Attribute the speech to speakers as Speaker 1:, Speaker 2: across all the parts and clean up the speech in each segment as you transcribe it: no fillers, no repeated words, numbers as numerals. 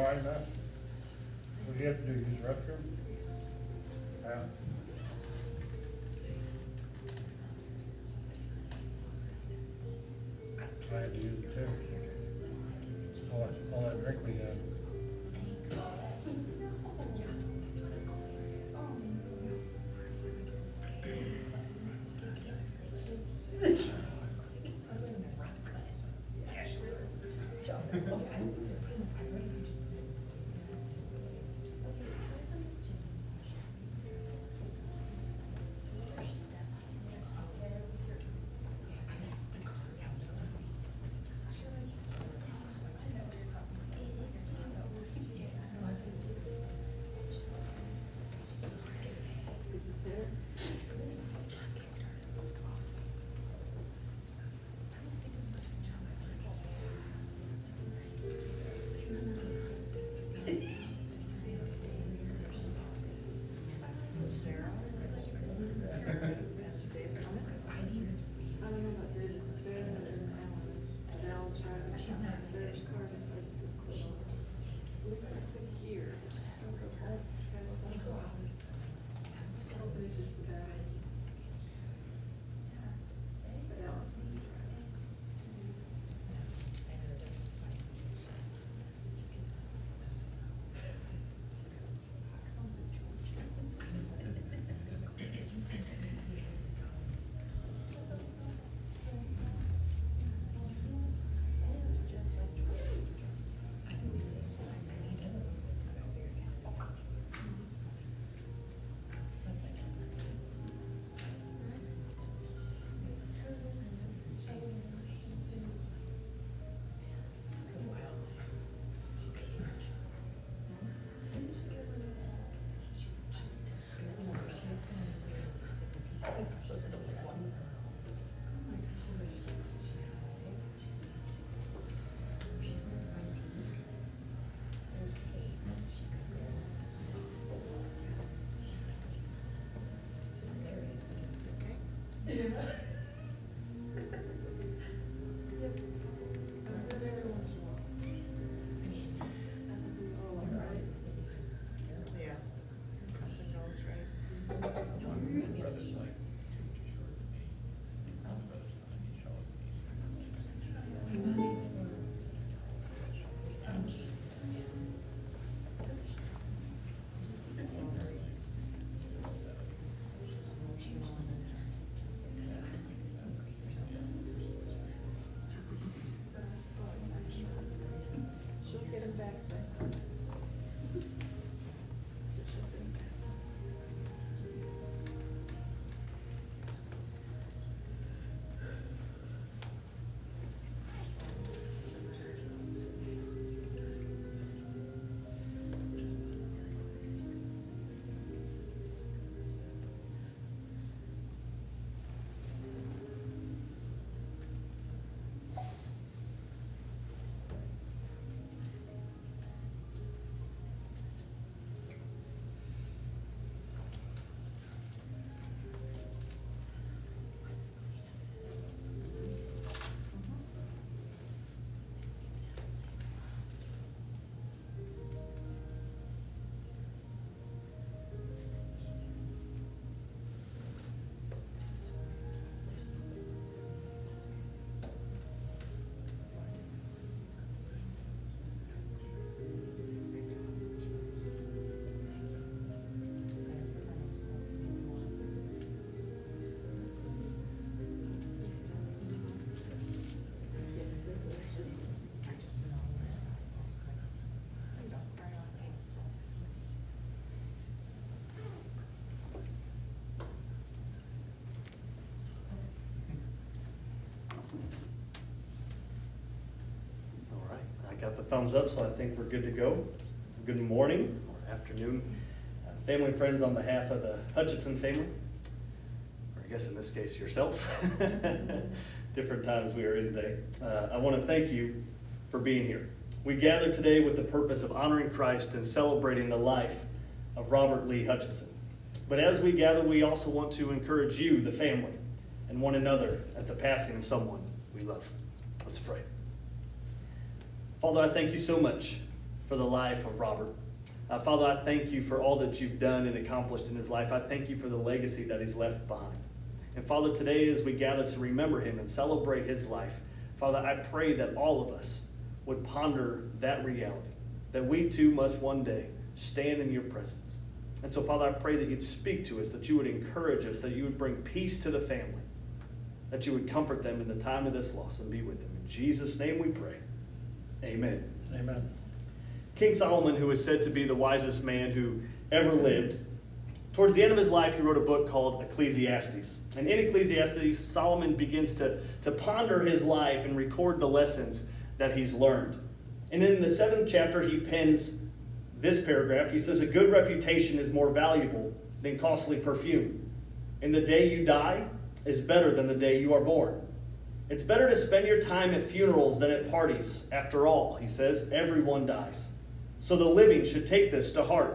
Speaker 1: Why not? What do you have to do, use the restroom? Yeah. I had to use it too. All that drink we had.
Speaker 2: Got the thumbs up, so I think we're good to go. Good morning or afternoon, family and friends, on behalf of the Hutchinson family, or I guess in this case yourselves, different times we are in today. I want to thank you for being here. We gather today with the purpose of honoring Christ and celebrating the life of Robert Lee Hutchinson. But as we gather, we also want to encourage you, the family, and one another at the passing of someone we love. Let's pray. Father, I thank you so much for the life of Robert. Father, I thank you for all that you've done and accomplished in his life. I thank you for the legacy that he's left behind. And Father, today as we gather to remember him and celebrate his life, Father, I pray that all of us would ponder that reality, that we too must one day stand in your presence. And so, Father, I pray that you'd speak to us, that you would encourage us, that you would bring peace to the family, that you would comfort them in the time of this loss and be with them. In Jesus' name we pray. Amen.
Speaker 1: Amen.
Speaker 2: King Solomon, who is said to be the wisest man who ever lived, towards the end of his life, he wrote a book called Ecclesiastes. And in Ecclesiastes, Solomon begins to ponder his life and record the lessons that he's learned. And in the 7th chapter, he pens this paragraph. He says, "A good reputation is more valuable than costly perfume. And the day you die is better than the day you are born. It's better to spend your time at funerals than at parties. After all," he says, "everyone dies. So the living should take this to heart.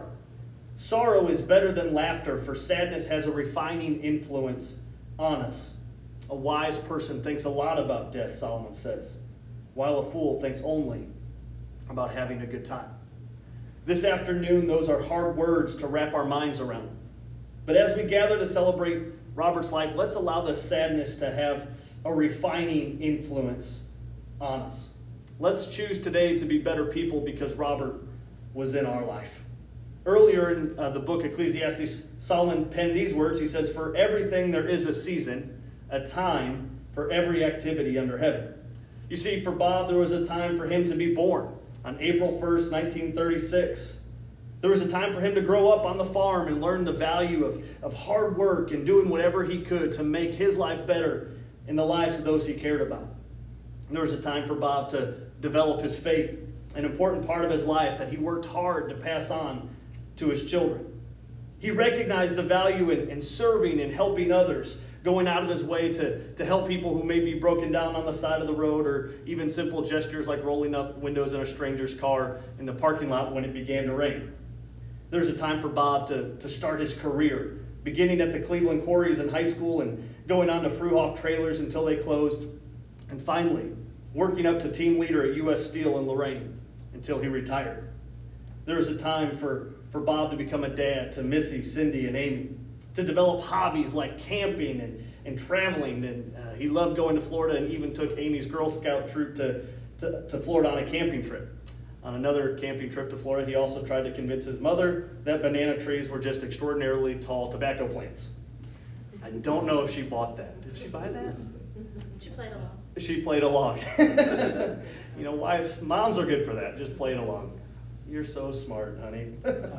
Speaker 2: Sorrow is better than laughter, for sadness has a refining influence on us." A wise person thinks a lot about death, Solomon says, while a fool thinks only about having a good time. This afternoon, those are hard words to wrap our minds around. But as we gather to celebrate Robert's life, let's allow the sadness to have a refining influence on us. Let's choose today to be better people because Robert was in our life. Earlier in the book Ecclesiastes, Solomon penned these words. He says, "For everything there is a season, a time for every activity under heaven." You see, for Bob, there was a time for him to be born on April 1st, 1936. There was a time for him to grow up on the farm and learn the value of hard work and doing whatever he could to make his life better in the lives of those he cared about. And there was a time for Bob to develop his faith, an important part of his life that he worked hard to pass on to his children. He recognized the value in serving and helping others, going out of his way to help people who may be broken down on the side of the road, or even simple gestures like rolling up windows in a stranger's car in the parking lot when it began to rain. There's a time for Bob to start his career, beginning at the Cleveland Quarries in high school and going on to Fruhoff Trailers until they closed, and finally working up to team leader at U.S. Steel in Lorain until he retired. There was a time for Bob to become a dad to Missy, Cindy, and Amy, to develop hobbies like camping and traveling. And he loved going to Florida and even took Amy's Girl Scout troop to Florida on a camping trip. On another camping trip to Florida, he also tried to convince his mother that banana trees were just extraordinarily tall tobacco plants. I don't know if she bought that. Did she buy that?
Speaker 3: She played along.
Speaker 2: She played along. You know, wives, moms are good for that, just playing along. You're so smart, honey.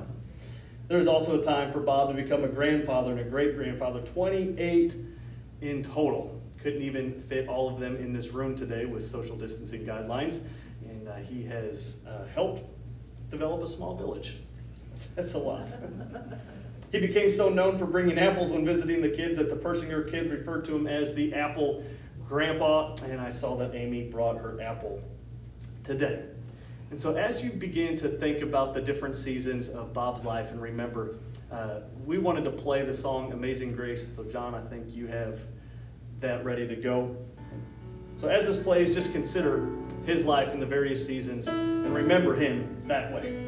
Speaker 2: There's also a time for Bob to become a grandfather and a great-grandfather, 28 in total. Couldn't even fit all of them in this room today with social distancing guidelines. And he has helped develop a small village. That's a lot. He became so known for bringing apples when visiting the kids that the Persinger kids referred to him as the Apple Grandpa. And I saw that Amy brought her apple today. And so as you begin to think about the different seasons of Bob's life and remember, we wanted to play the song Amazing Grace. So John, I think you have that ready to go. So as this plays, just consider his life in the various seasons and remember him that way.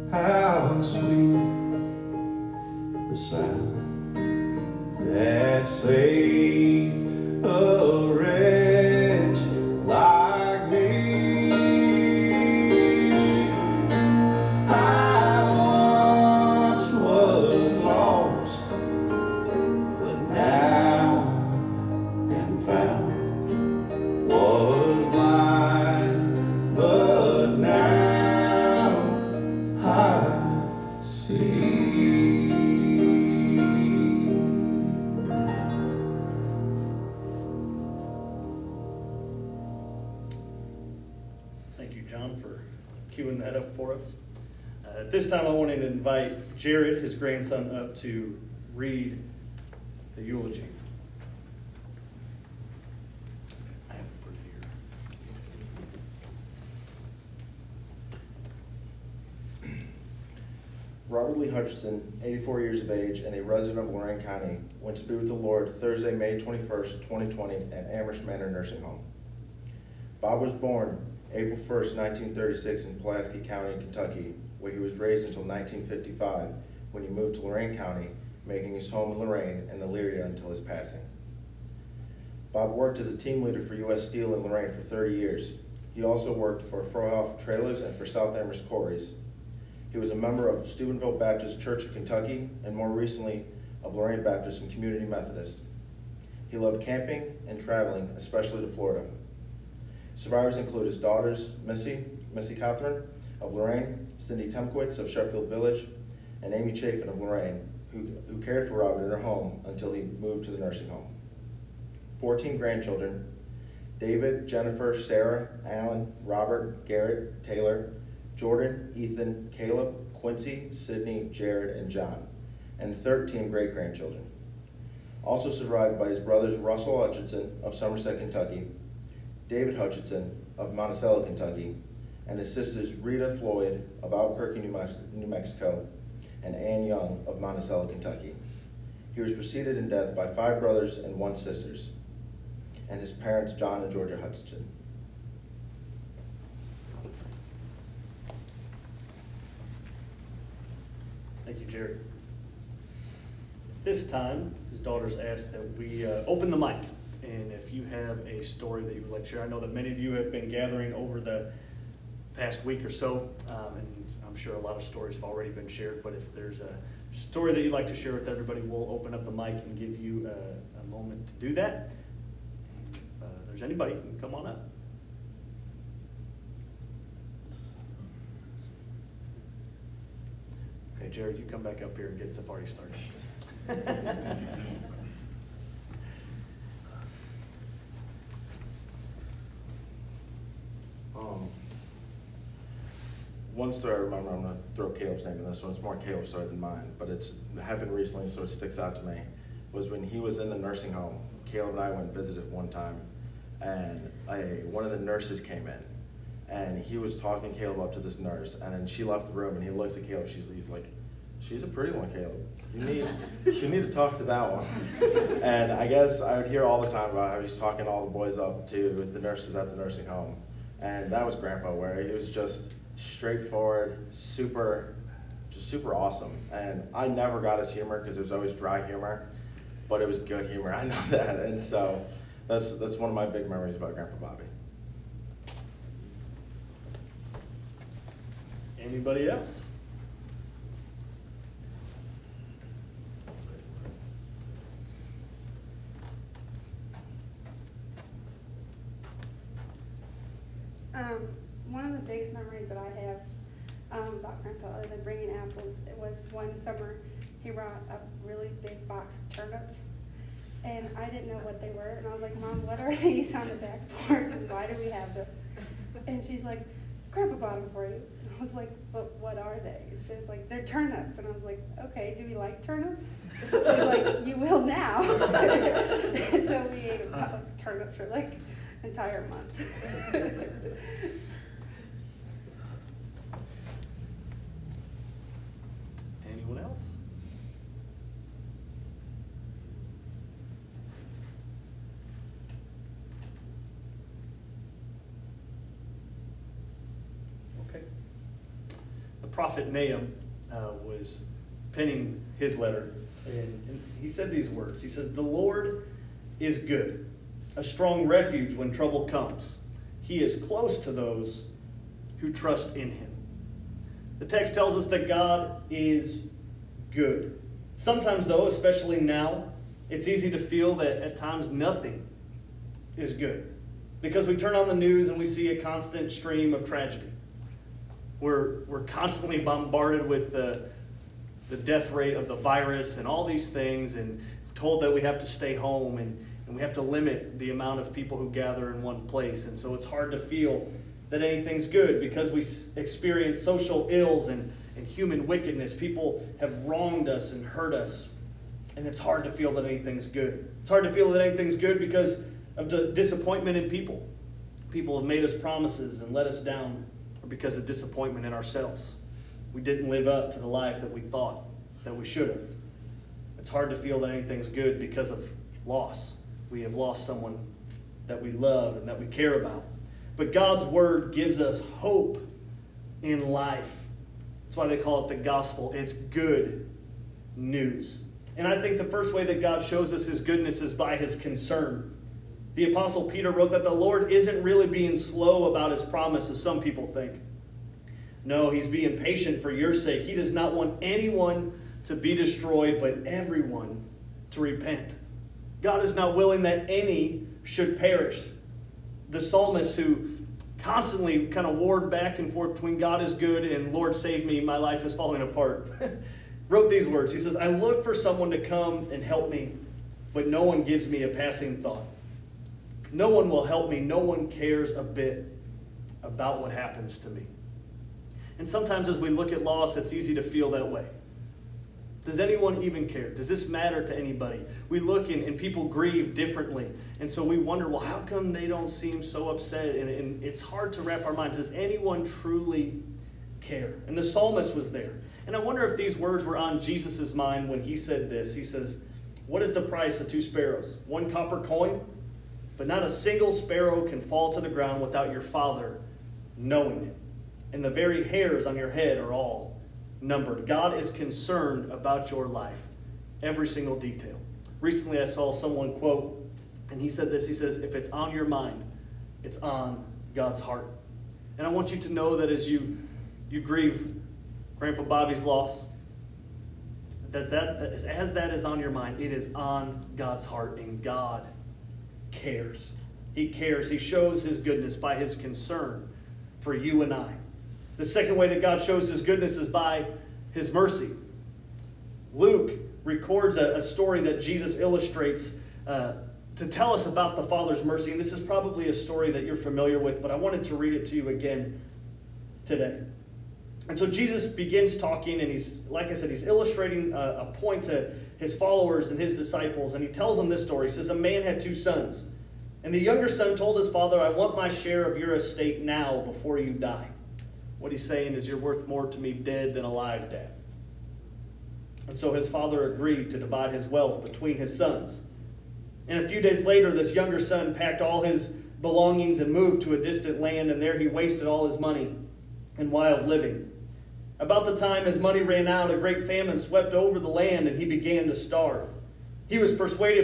Speaker 3: how sweet the sound that saved a wretch like me. I once was lost, but now am found. Was blind, but now I see.
Speaker 2: Thank you, John, for queuing that up for us. At this time, I wanted to invite Jared, his grandson, up to read the eulogy. I have to put it here.
Speaker 4: Robert Lee Hutchinson, 84 years of age and a resident of Lorain County, went to be with the Lord Thursday, May 21st, 2020 at Amherst Manor Nursing Home. Bob was born April 1st, 1936 in Pulaski County, Kentucky, where he was raised until 1955 when he moved to Lorain County, making his home in Lorain and Elyria until his passing. Bob worked as a team leader for U.S. Steel in Lorain for 30 years. He also worked for Frohoff Trailers and for South Amherst Quarries. He was a member of Steubenville Baptist Church of Kentucky and more recently of Lorain Baptist and Community Methodist. He loved camping and traveling, especially to Florida. Survivors include his daughters, Missy Catherine of Lorain, Cindy Temkowitz of Sheffield Village, and Amy Chafin of Lorain, who cared for Robert in her home until he moved to the nursing home. 14 grandchildren: David, Jennifer, Sarah, Alan, Robert, Garrett, Taylor, Jordan, Ethan, Caleb, Quincy, Sydney, Jared, and John, and 13 great-grandchildren. Also survived by his brothers Russell Hutchinson of Somerset, Kentucky, David Hutchinson of Monticello, Kentucky, and his sisters Rita Floyd of Albuquerque, New Mexico, and Ann Young of Monticello, Kentucky. He was preceded in death by 5 brothers and 1 sister, and his parents John and Georgia Hutchinson.
Speaker 2: Thank you, Jared. This time, his daughters asked that we open the mic. And if you have a story that you would like to share, I know that many of you have been gathering over the past week or so, and I'm sure a lot of stories have already been shared, but if there's a story that you'd like to share with everybody, we'll open up the mic and give you a moment to do that. And if there's anybody, you can come on up. Okay, Jared, you come back up here and get the party started.
Speaker 4: One story I remember, I'm going to throw Caleb's name in this one, it's more Caleb's story than mine, but it happened recently, so it sticks out to me, was when he was in the nursing home. Caleb and I went and visited one time, and one of the nurses came in, and he was talking Caleb up to this nurse, and then she left the room, and he looks at Caleb, he's like, "She's a pretty one, Caleb. You need to talk to that one." And I guess I would hear all the time about how he's talking all the boys up to the nurses at the nursing home. And that was Grandpa, where he was just straightforward, super awesome. And I never got his humor because it was always dry humor, but it was good humor, I know that. And so that's one of my big memories about Grandpa Bobby.
Speaker 2: Anybody else?
Speaker 5: One of the biggest memories that I have about Grandpa, other than bringing apples, it was one summer he brought a really big box of turnips, and I didn't know what they were, and I was like, "Mom, what are these on the back porch, and why do we have them?" And she's like, "Grandpa bought them for you." And I was like, "But what are they?" And she was like, "They're turnips." And I was like, "Okay, do we like turnips?" She's like, "You will now." And so we ate turnips for like an entire month.
Speaker 2: Anyone else? prophet Nahum was penning his letter, and he said these words. He says, "The Lord is good, a strong refuge when trouble comes. He is close to those who trust in him." The text tells us that God is good. Sometimes, though, especially now, it's easy to feel that at times nothing is good, because we turn on the news and we see a constant stream of tragedy. We're constantly bombarded with the death rate of the virus and all these things, and told that we have to stay home and we have to limit the amount of people who gather in one place. And so it's hard to feel that anything's good because we experience social ills and human wickedness. People have wronged us and hurt us, and it's hard to feel that anything's good. It's hard to feel that anything's good because of the disappointment in people. People have made us promises and let us down, or because of disappointment in ourselves. We didn't live up to the life that we thought that we should have. It's hard to feel that anything's good because of loss. We have lost someone that we love and that we care about. But God's word gives us hope in life. That's why they call it the gospel. It's good news. And I think the first way that God shows us his goodness is by his concern. The Apostle Peter wrote that the Lord isn't really being slow about his promise, as some people think. No, he's being patient for your sake. He does not want anyone to be destroyed, but everyone to repent. God is not willing that any should perish. The psalmist, who constantly kind of warred back and forth between God is good and Lord save me, my life is falling apart, wrote these words. He says, "I look for someone to come and help me, but no one gives me a passing thought. No one will help me. No one cares a bit about what happens to me." And sometimes as we look at loss, it's easy to feel that way. Does anyone even care? Does this matter to anybody? We look and people grieve differently. And so we wonder, well, how come they don't seem so upset? And it's hard to wrap our minds. Does anyone truly care? And the psalmist was there. And I wonder if these words were on Jesus' mind when he said this. He says, "What is the price of 2 sparrows? 1 copper coin? But not a single sparrow can fall to the ground without your Father knowing it. And the very hairs on your head are all numbered." God is concerned about your life, every single detail. Recently I saw someone quote, and he said this, he says, "If it's on your mind, it's on God's heart." And I want you to know that as you grieve Grandpa Bobby's loss, as that is on your mind, it is on God's heart, and God cares. He cares. He shows his goodness by his concern for you and I. The second way that God shows his goodness is by his mercy. Luke records a story that Jesus illustrates to tell us about the Father's mercy. And this is probably a story that you're familiar with, but I wanted to read it to you again today. And so Jesus begins talking, and he's, like I said, he's illustrating a point to his followers and his disciples. And he tells them this story. He says, "A man had 2 sons. And the younger son told his father, 'I want my share of your estate now before you die.'" What he's saying is, "You're worth more to me dead than alive, Dad." And so his father agreed to divide his wealth between his sons. And a few days later, this younger son packed all his belongings and moved to a distant land, and there he wasted all his money in wild living. About the time his money ran out, a great famine swept over the land, and he began to starve. He persuaded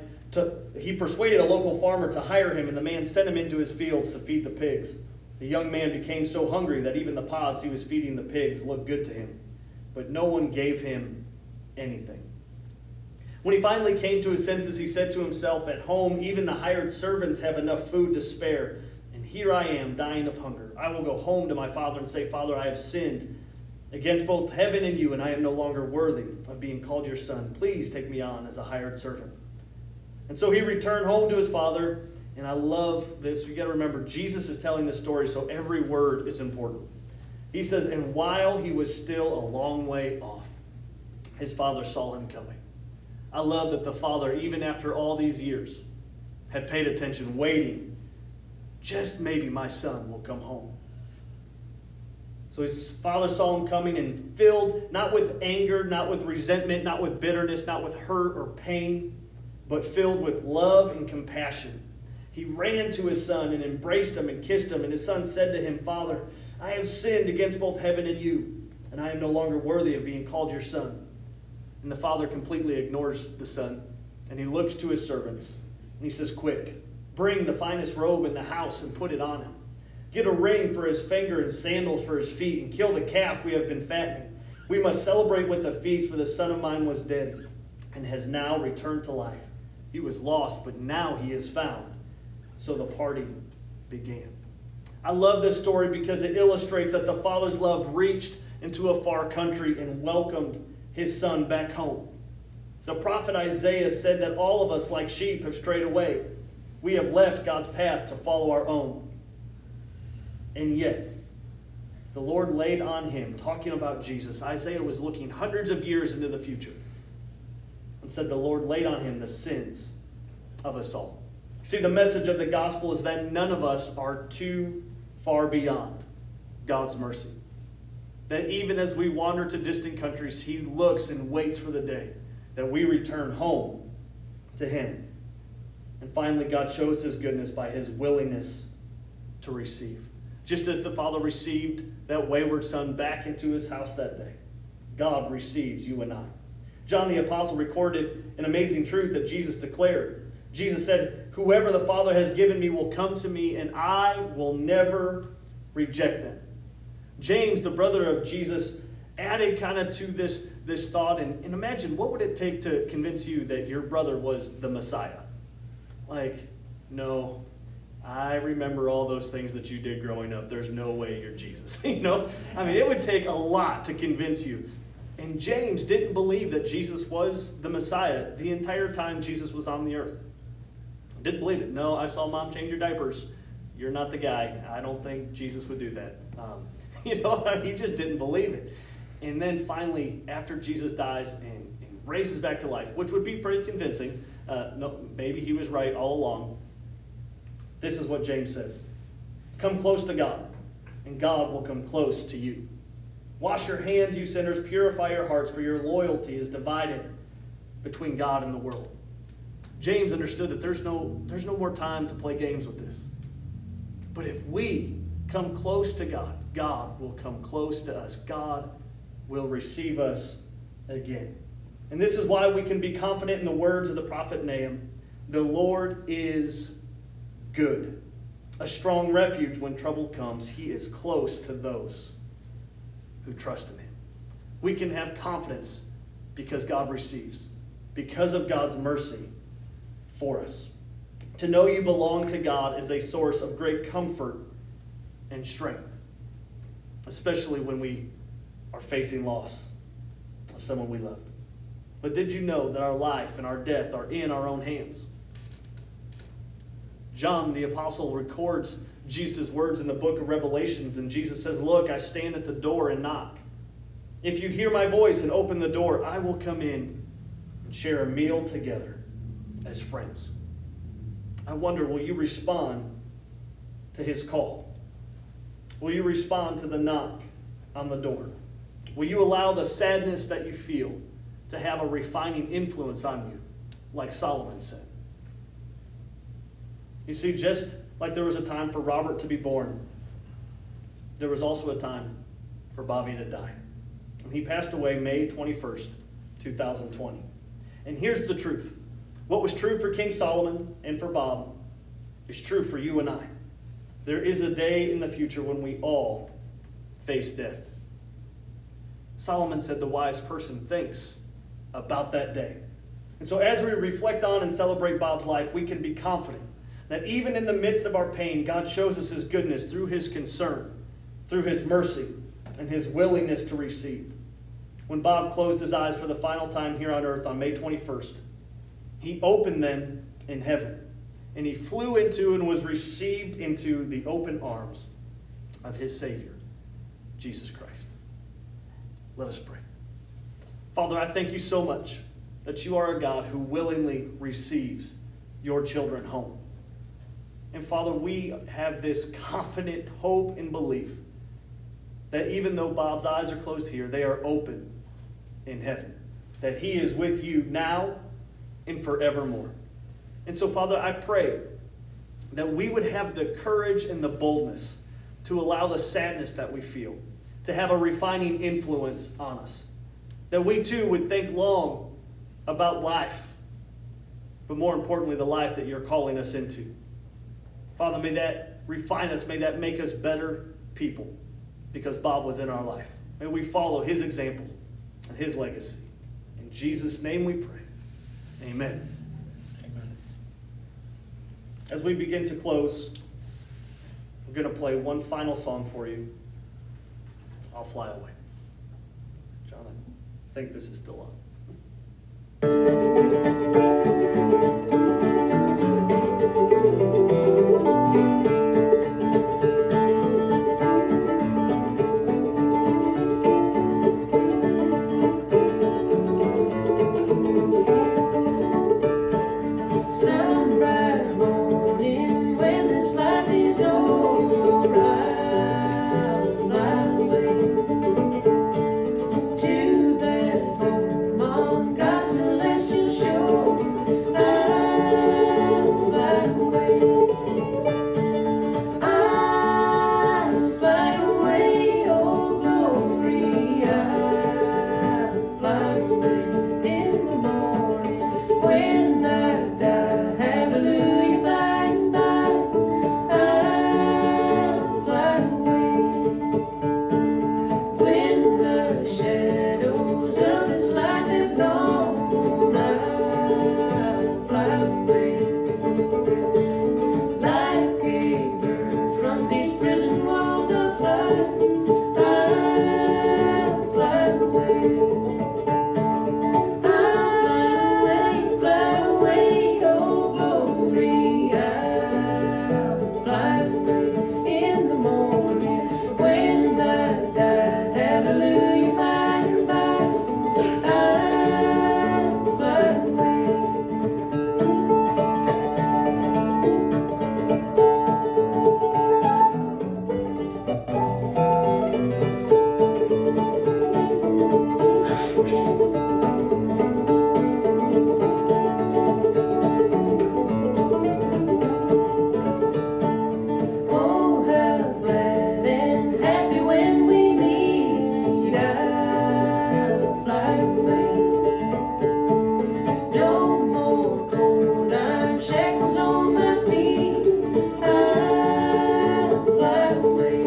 Speaker 2: a local farmer to hire him, and the man sent him into his fields to feed the pigs. The young man became so hungry that even the pods he was feeding the pigs looked good to him, but no one gave him anything. When he finally came to his senses, he said to himself, "At home, even the hired servants have enough food to spare, and here I am dying of hunger. I will go home to my father and say, 'Father, I have sinned against both heaven and you, and I am no longer worthy of being called your son. Please take me on as a hired servant.' And so he returned home to his father." And I love this. You got to remember, Jesus is telling this story, so every word is important. He says, "And while he was still a long way off, his father saw him coming." I love that the father, even after all these years, had paid attention, waiting. Just maybe my son will come home. So his father saw him coming, and filled not with anger, not with resentment, not with bitterness, not with hurt or pain, but filled with love and compassion, he ran to his son and embraced him and kissed him. And his son said to him, "Father, I have sinned against both heaven and you. and I am no longer worthy of being called your son." And the father completely ignores the son, and he looks to his servants, and he says, "Quick, bring the finest robe in the house and put it on him. Get a ring for his finger and sandals for his feet, and kill the calf we have been fattening. We must celebrate with a feast, for the son of mine was dead and has now returned to life. He was lost, but now he is found." So the party began. I love this story because it illustrates that the father's love reached into a far country and welcomed his son back home. The prophet Isaiah said that all of us, like sheep, have strayed away. We have left God's path to follow our own. And yet, the Lord laid on him, talking about Jesus. Isaiah was looking hundreds of years into the future and said the Lord laid on him the sins of us all. See, the message of the gospel is that none of us are too far beyond God's mercy. That even as we wander to distant countries, he looks and waits for the day that we return home to him. And finally, God shows his goodness by his willingness to receive. Just as the father received that wayward son back into his house that day, God receives you and I. John the Apostle recorded an amazing truth that Jesus declared. Jesus said, "Whoever the Father has given me will come to me, and I will never reject them." James, the brother of Jesus, added kind of to this thought, and imagine, what would it take to convince you that your brother was the Messiah? Like, no, I remember all those things that you did growing up. There's no way you're Jesus. I mean, it would take a lot to convince you. And James didn't believe that Jesus was the Messiah the entire time Jesus was on the earth. Didn't believe it. "No, I saw Mom change your diapers. You're not the guy. I don't think Jesus would do that." He just didn't believe it. And then finally, after Jesus dies and raises back to life, which would be pretty convincing, no, maybe he was right all along, this is what James says: "Come close to God, and God will come close to you. Wash your hands, you sinners, purify your hearts, for your loyalty is divided between God and the world." James understood that there's no more time to play games with this. But if we come close to God, God will come close to us. God will receive us again. And this is why we can be confident in the words of the prophet Nahum: "The Lord is good, a strong refuge when trouble comes. He is close to those who trust in him." We can have confidence because God receives, because of God's mercy for us. To know you belong to God is a source of great comfort and strength, especially when we are facing loss of someone we love. But did you know that our life and our death are in our own hands? John the Apostle records Jesus' words in the book of Revelations, and Jesus says, "Look, I stand at the door and knock. If you hear my voice and open the door, I will come in and share a meal together as friends." I wonder, will you respond to his call? Will you respond to the knock on the door? Will you allow the sadness that you feel to have a refining influence on you, like Solomon said? You see, just like there was a time for Robert to be born, there was also a time for Bobby to die. And he passed away May 21st, 2020. And here's the truth. What was true for King Solomon and for Bob is true for you and I. There is a day in the future when we all face death. Solomon said the wise person thinks about that day. And so as we reflect on and celebrate Bob's life, we can be confident that even in the midst of our pain, God shows us his goodness through his concern, through his mercy, and his willingness to receive. When Bob closed his eyes for the final time here on earth on May 21st, he opened them in heaven, and he flew into and was received into the open arms of his Savior, Jesus Christ. Let us pray. Father, I thank you so much that you are a God who willingly receives your children home. And Father, we have this confident hope and belief that even though Bob's eyes are closed here, they are open in heaven, that he is with you now and forevermore. And so, Father, I pray that we would have the courage and the boldness to allow the sadness that we feel, to to have a refining influence on us. That we too would think long about life, but more importantly, the life that you're calling us into. Father, may that refine us. May that make us better people, because Bob was in our life. May we follow his example and his legacy. In Jesus' name we pray. Amen.
Speaker 3: Amen.
Speaker 2: As we begin to close, I'm going to play one final song for you. I'll Fly Away. John, I think this is still on.
Speaker 6: Sunrise morning, when this life is over, I'll fly away to that home on God's celestial shore. I'll fly away. I'll fly away, oh glory. I'll fly away in the morning when I die. Hallelujah, by and by, I'll fly away. When the shadows of this life have gone, I'll fly away. Like a bird from these prison walls of fire, I'll fly away. Fly away, oh glory, I'll fly away in the morning when I die. Hallelujah, by and by, I'll fly away. Oh, how glad and happy when we meet. I'll fly away. No more cold iron shackles on my feet. I'll fly away.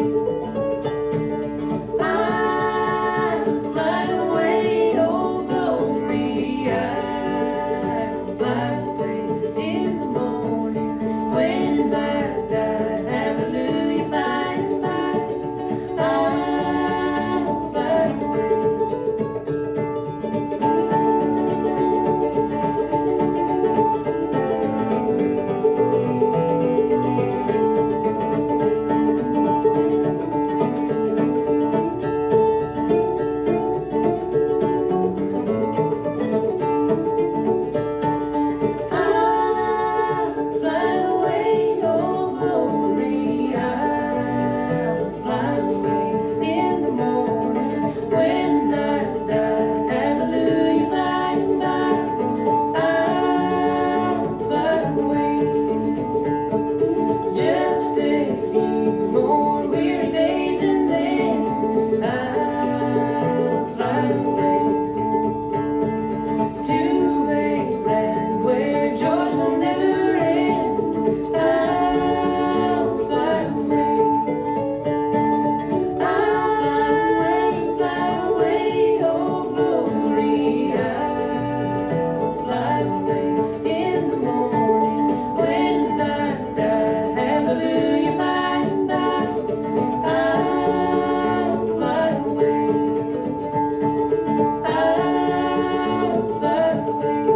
Speaker 6: I'll fly away, oh glory. I'll fly away in the morning when I die. Hallelujah, by and by, I'll fly away. I'll fly away, oh glory. I'll fly away in the morning when I die. Hallelujah, by and by, I'll fly away. Just a few more weary days and then I'll fly away to a land where joys will never end. I'll fly away. I'll fly away, oh glory. I'll fly away in the morning when I die. Hallelujah, by and by, I'll fly away. I'll fly away.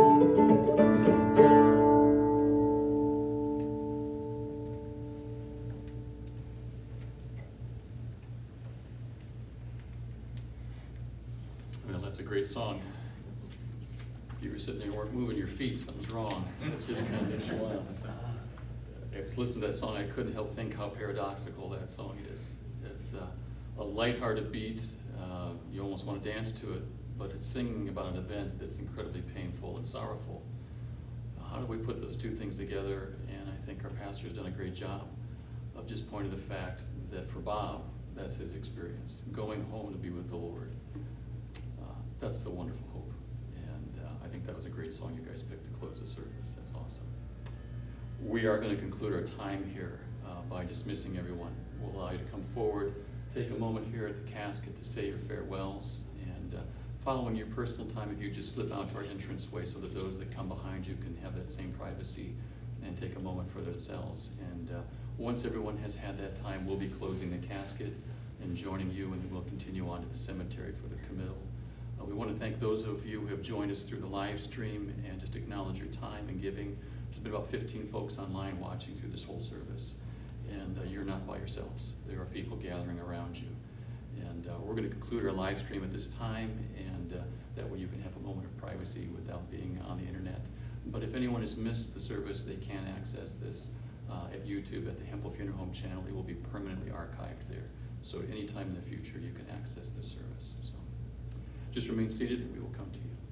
Speaker 7: Well, that's a great song. If you were sitting there and weren't moving your feet, something's wrong. It's just kind of nonchalant. I was listening to that song, I couldn't help think how paradoxical that song is. It's a lighthearted beat, you almost want to dance to it, but it's singing about an event that's incredibly painful and sorrowful. How do we put those two things together? And I think our pastor's done a great job of just pointing to the fact that for Bob, That's his experience, going home to be with the Lord. That's the wonderful hope. And I think that was a great song you guys picked to close the service. That's awesome. We are going to conclude our time here by dismissing everyone. We'll allow you to come forward, take a moment here at the casket to say your farewells, and following your personal time, if you just slip out to our entranceway so that those that come behind you can have that same privacy and take a moment for themselves. And once everyone has had that time, we'll be closing the casket and joining you, and then we'll continue on to the cemetery for the committal. We want to thank those of you who have joined us through the live stream and just acknowledge your time and giving. There's been about 15 folks online watching through this whole service, and you're not by yourselves. There are people gathering around you. And we're going to conclude our live stream at this time, and that way you can have a moment of privacy without being on the internet. But if anyone has missed the service, they can access this at YouTube at the Hempel Funeral Home channel. It will be permanently archived there. So at any time in the future, you can access this service. So just remain seated and we will come to you.